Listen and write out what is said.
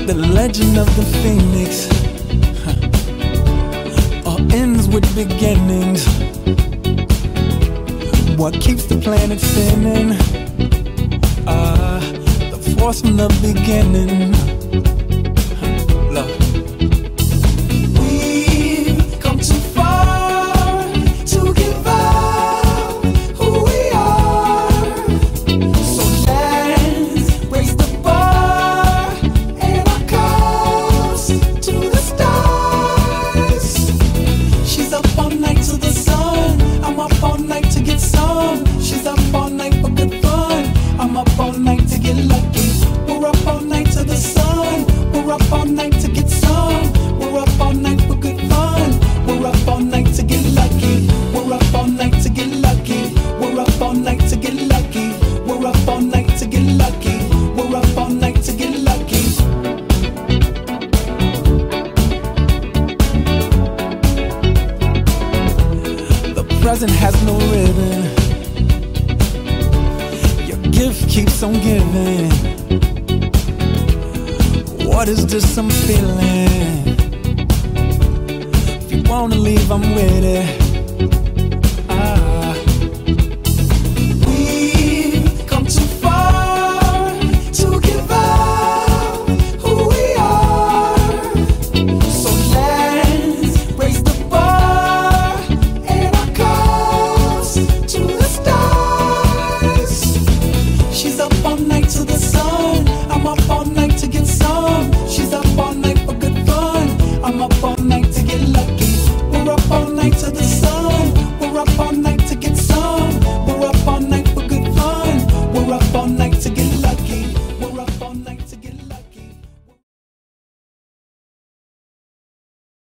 The legend of the phoenix all ends with beginnings. What keeps the planet spinning? The force from the beginning. Love. We've come too far to give up who we are. So let's raise the bar and our cups to the stars. She's up all night to the sun. I'm up all night to get some. She's up all night for good fun. I'm up all night to get lucky. We're up all night to the sun. We're up all night to get some. We're up all night for good fun. We're up all night to get lucky. We're up all night to get lucky. We're up all night to get lucky. We're up all night to get lucky. We're up all night to get lucky. The present has no ribbon. Your gift keeps on giving. What is this I'm feeling? If you wanna leave, I'm with it.